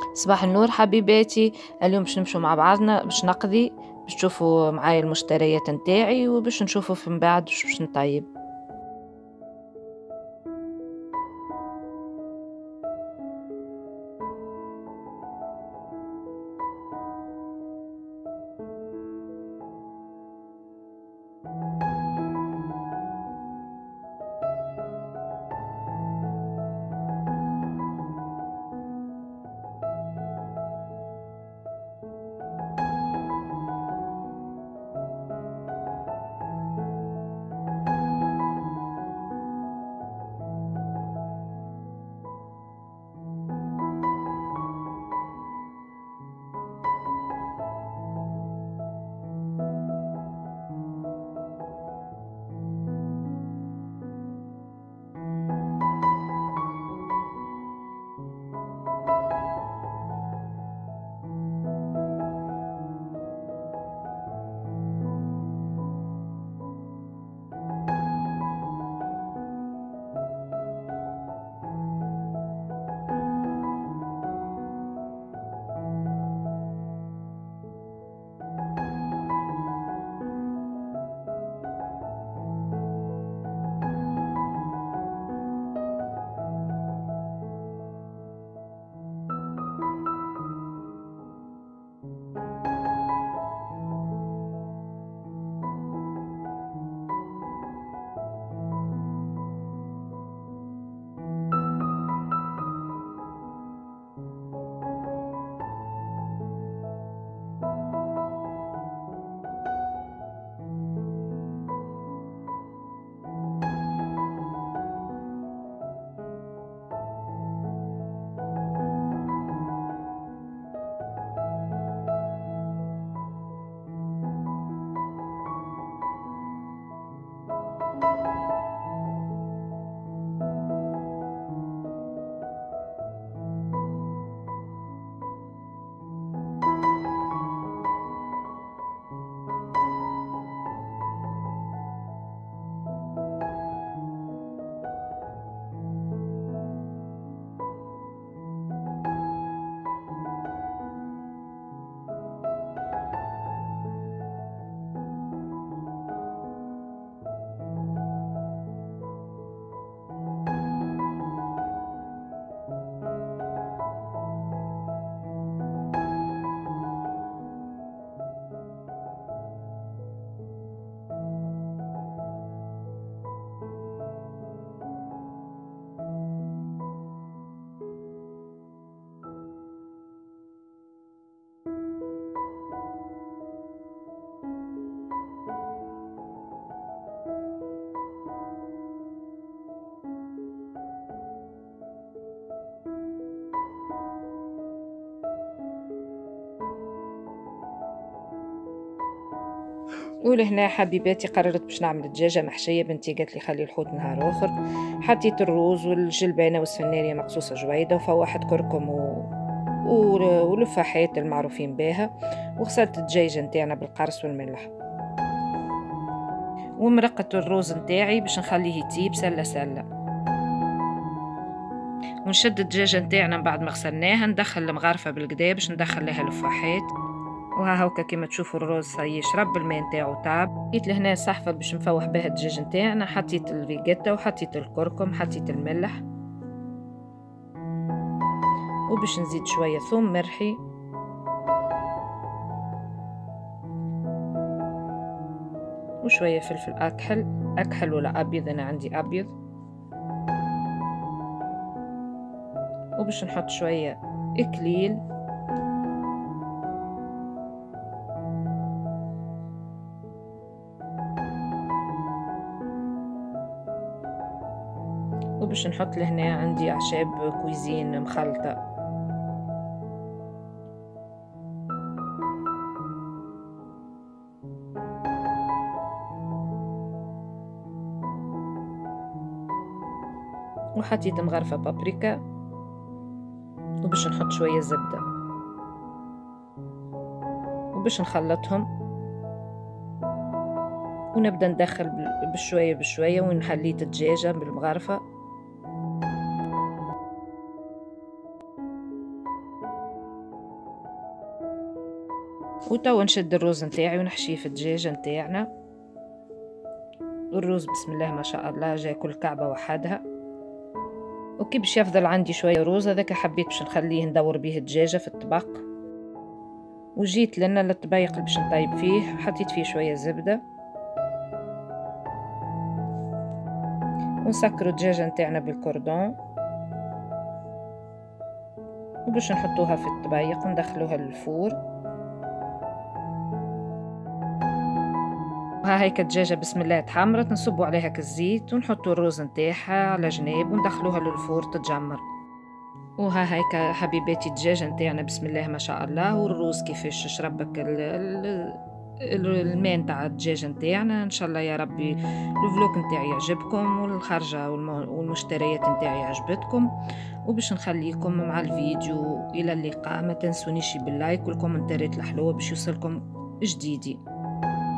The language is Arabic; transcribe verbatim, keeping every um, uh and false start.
صباح النور حبيباتي. اليوم باش نمشوا مع بعضنا باش نقضي، باش تشوفوا معايا المشتريات نتاعي وباش نشوفوا من بعد واش باش نطيب. ولهنا حبيباتي قررت باش نعمل دجاجة محشية. بنتي قالت لي خلي الحوت نهار آخر. حطيت الروز والجلبانة والسفنارية مقصوصة جويدة وفوحت كركم و... و... ولفاحات المعروفين بها، وغسلت الدجاجة نتاعنا بالقرص والملح، ومرقت الروز نتاعي باش نخليه يطيب سلة سلة. ونشد الدجاجة نتاعنا بعد ما غسلناها ندخل المغرفة بالقدا باش ندخل لها لفاحات. وها هوكا كيما تشوفوا الروز يشرب الماء نتاعو تاع. جيت لهنا صحفة باش نفوح بها الدجاج نتاعنا، حطيت الفيجيتا وحطيت الكركم، حطيت الملح، وباش نزيد شوية ثوم مرحي وشوية فلفل أكحل أكحل ولا أبيض، أنا عندي أبيض. وباش نحط شوية إكليل وباش نحط لهنا عندي أعشاب كويزين مخلطة. وحطيت مغرفة بابريكا، وباش نحط شوية زبدة وباش نخلطهم ونبدأ ندخل بشوية بشوية ونحليت الدجاجة بالمغرفة. وتوا نشد الروز نتاعي ونحشيه في الدجاجة نتاعنا. والروز بسم الله ما شاء الله جاي كل كعبة وحدها. وكي باش يفضل عندي شوية روز هذاك حبيت باش نخليه ندور بيه الدجاجة في الطبق. وجيت لنا للطبيق اللي باش نطيب فيه، حطيت فيه شوية زبدة ونسكروا الدجاجة نتاعنا بالكوردون، وباش نحطوها في الطبيق وندخلوها للفور. وها هيك الدجاجة بسم الله تحمرت، نصبوا عليها الزيت ونحطوا الروز نتاعها على جناب وندخلوها للفور تتجمر. وها هيك حبيباتي الدجاجة نتاعنا بسم الله ما شاء الله، والروز كيفاش شربك ال ال الماء نتاع الدجاجة نتاعنا. ان شاء الله يا ربي الفلوق نتاعي يعجبكم والخرجة والمشتريات نتاعي عجبتكم، وباش نخليكم مع الفيديو الى اللقاء. ما تنسونيش باللايك والكومنتات الحلوة باش يوصلكم جديدي.